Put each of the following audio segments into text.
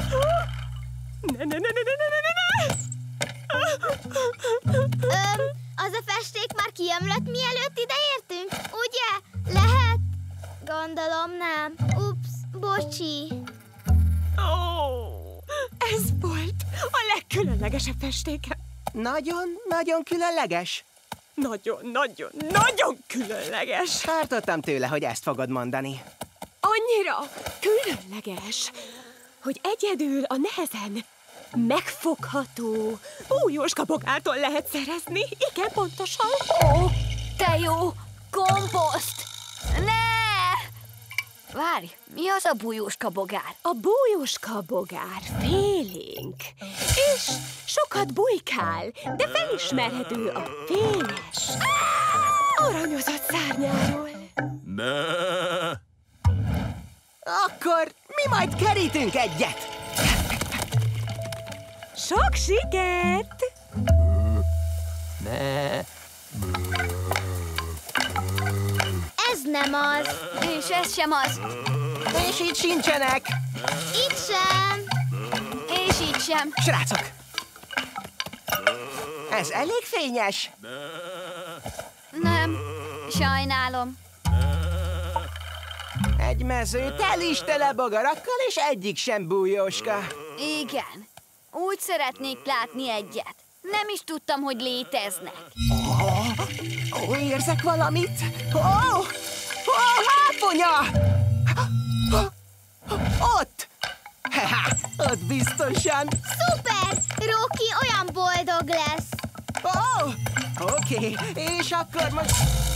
Az a festék már kiömlött, mielőtt ideértünk, ugye? Lehet? Gondolom nem. Ups, bocsi. Ez volt a legkülönlegesebb festéke. Nagyon különleges. Nagyon különleges. Tartottam tőle, hogy ezt fogod mondani. Annyira különleges, hogy egyedül a nehezen megfogható bújóska bogártól lehet szerezni. Igen, pontosan. Ó, te jó! Komposzt! Ne! Várj, mi az a bújóska bogár? A bújóska bogár félénk, és sokat bujkál, de felismerhető a féles, aranyozott szárnyáról. Akkor mi majd kerítünk egyet. Sok sikert! Ez nem az. És ez sem az. És itt sincsenek. Itt sem. És így sem. Srácok! Ez elég fényes. Nem, sajnálom. Egy mező tel is tele bogarakkal, és egyik sem bújóska. Igen. Úgy szeretnék látni egyet. Nem is tudtam, hogy léteznek. Érzek valamit. Háfonya! Ott! Ott biztosan. Szuper! Rocky olyan boldog lesz. Oké, és akkor most...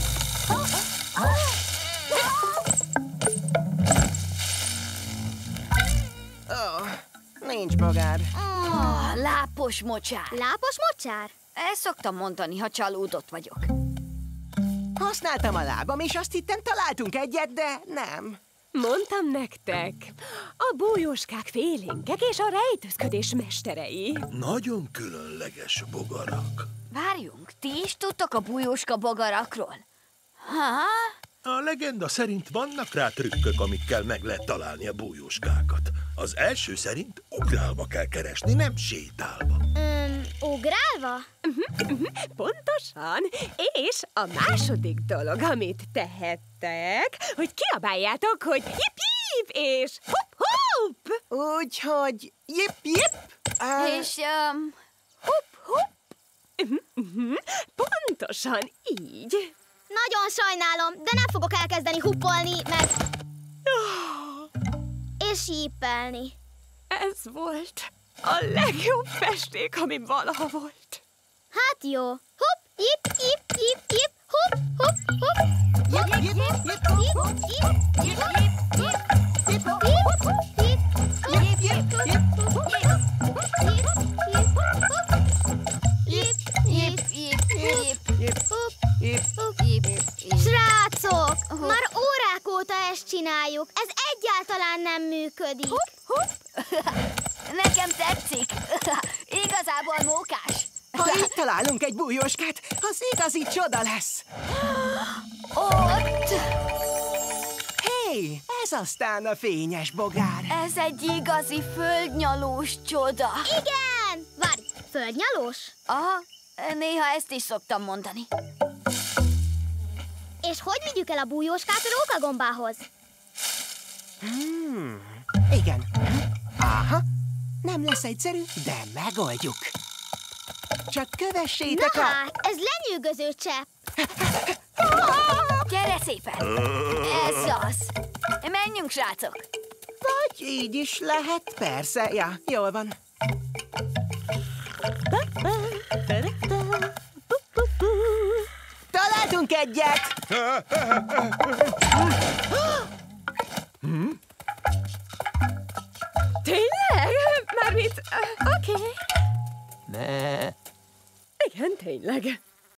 Nincs bogár. Lápos mocsár. Lápos mocsár? Ezt szoktam mondani, ha csalódott vagyok. Használtam a lábam, és azt hittem találtunk egyet, de nem. Mondtam nektek, a bújóskák félénkek és a rejtőzködés mesterei. Nagyon különleges bogarak. Várjunk, ti is tudtok a bújóska bogarakról? Ha? A legenda szerint vannak rá trükkök, amikkel meg lehet találni a bújóskákat. Az első szerint ugrálva kell keresni, nem sétálva. Ugrálva? Pontosan. És a második dolog, amit tehettek, hogy kiabáljátok, hogy jip-jip és hup-hup. Úgyhogy jip-jip. És hup-hup. Pontosan így. Nagyon sajnálom, de nem fogok elkezdeni huppolni, meg... és sípelni. Ez volt a legjobb festék, ami valaha volt. Hát jó. Hup, jip, jip, jip, jip, hup, hup, hup. Jip, jip, jip, jip, jip, jip, jip, jip, Srácok, már órák óta ezt csináljuk. Ez egyáltalán nem működik. Nekem tetszik. Igazából mókás. Ha itt találunk egy bújóskát, az igazi csoda lesz. Ott! Hé, ez aztán a fényes bogár. Ez egy igazi földnyalós csoda. Igen! Várj, földnyalós? Aha, néha ezt is szoktam mondani. És hogy vigyük el a bújóskát a rókagombához? Igen. Aha. Nem lesz egyszerű, de megoldjuk. Csak kövessétek Na hát, ez lenyűgöző csepp. Gyere szépen! Ez az! Menjünk, srácok! Vagy így is lehet, persze. Ja, jól van. Találtunk egyet! Tényleg? Mármint, oké. Ne. Igen, tényleg.